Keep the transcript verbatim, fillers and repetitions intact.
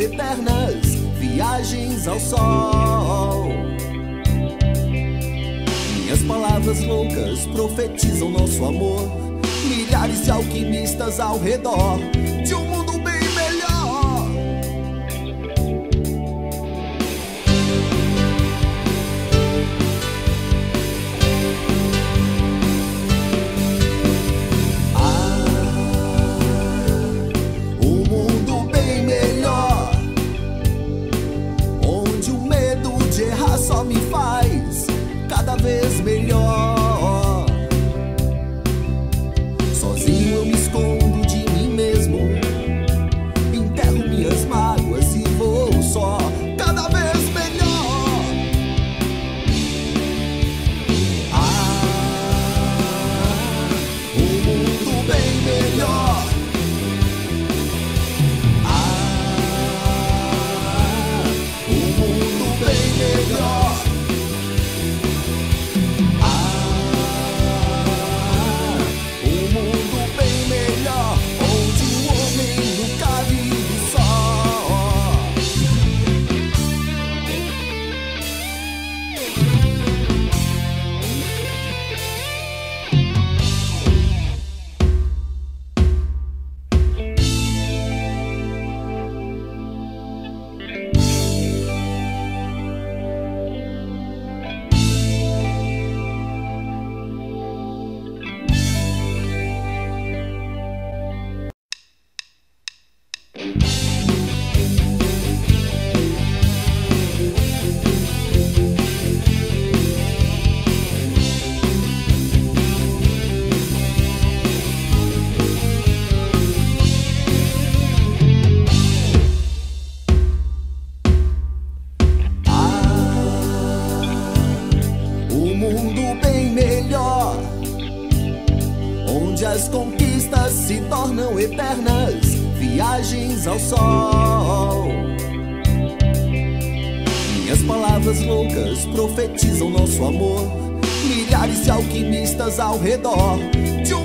eternas viagens ao sol. Minhas palavras loucas profetizam nosso amor. Milhares de alquimistas ao redor de um mundo bem melhor. Ah, um mundo bem melhor, onde o medo de errar só me faz cada vez melhor. Sozinho eu me escondo de mim mesmo, enterro minhas mágoas e vou só cada vez melhor. Ah, um mundo bem melhor. Ah, um mundo bem melhor. Onde as conquistas se tornam eternas viagens ao sol. Minhas palavras loucas profetizam nosso amor. Milhares de alquimistas ao redor de um